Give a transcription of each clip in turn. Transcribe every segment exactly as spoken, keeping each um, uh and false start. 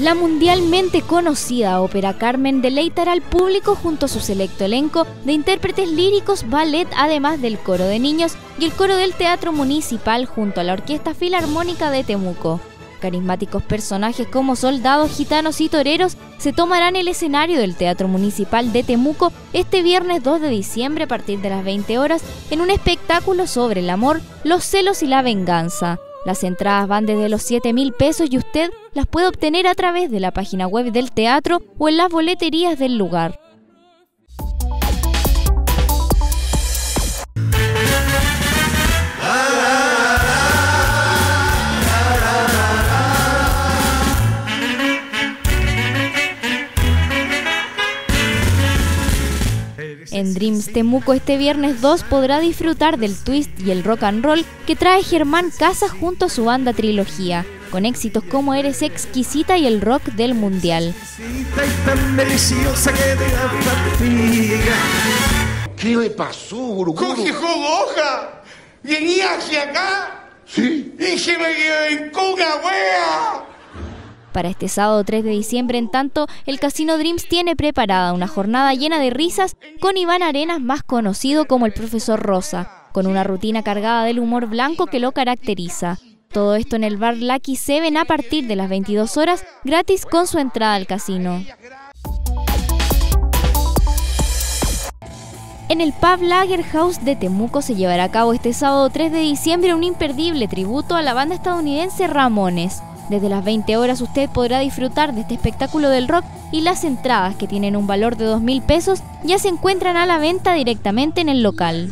La mundialmente conocida ópera Carmen deleitará al público junto a su selecto elenco de intérpretes líricos, ballet, además del coro de niños y el coro del Teatro Municipal junto a la Orquesta Filarmónica de Temuco. Carismáticos personajes como soldados, gitanos y toreros se tomarán el escenario del Teatro Municipal de Temuco este viernes dos de diciembre a partir de las veinte horas en un espectáculo sobre el amor, los celos y la venganza. Las entradas van desde los siete mil pesos y usted las puede obtener a través de la página web del teatro o en las boleterías del lugar. En Dreams Temuco este viernes dos podrá disfrutar del twist y el rock and roll que trae Germán Casas junto a su banda Trilogía, con éxitos como Eres Exquisita y el rock del mundial. ¿Qué le pasó, Guruguru? ¡Jorge Jodoja! ¿Venía hacia acá? Sí. ¡Y se me quedó en una wea! Para este sábado tres de diciembre, en tanto, el Casino Dreams tiene preparada una jornada llena de risas con Iván Arenas, más conocido como el Profesor Rosa, con una rutina cargada del humor blanco que lo caracteriza. Todo esto en el bar Lucky Seven a partir de las veintidós horas, gratis con su entrada al casino. En el pub Lager House de Temuco se llevará a cabo este sábado tres de diciembre un imperdible tributo a la banda estadounidense Ramones. Desde las veinte horas usted podrá disfrutar de este espectáculo del rock y las entradas, que tienen un valor de dos mil pesos, ya se encuentran a la venta directamente en el local.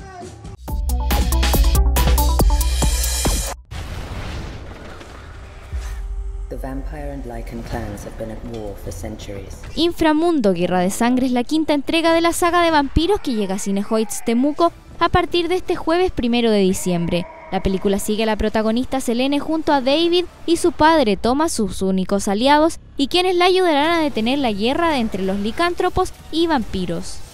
Inframundo Guerra de Sangre es la quinta entrega de la saga de vampiros que llega a Cinehoids Temuco a partir de este jueves primero de diciembre. La película sigue a la protagonista Selene junto a David y su padre Thomas, sus únicos aliados, y quienes la ayudarán a detener la guerra entre los licántropos y vampiros.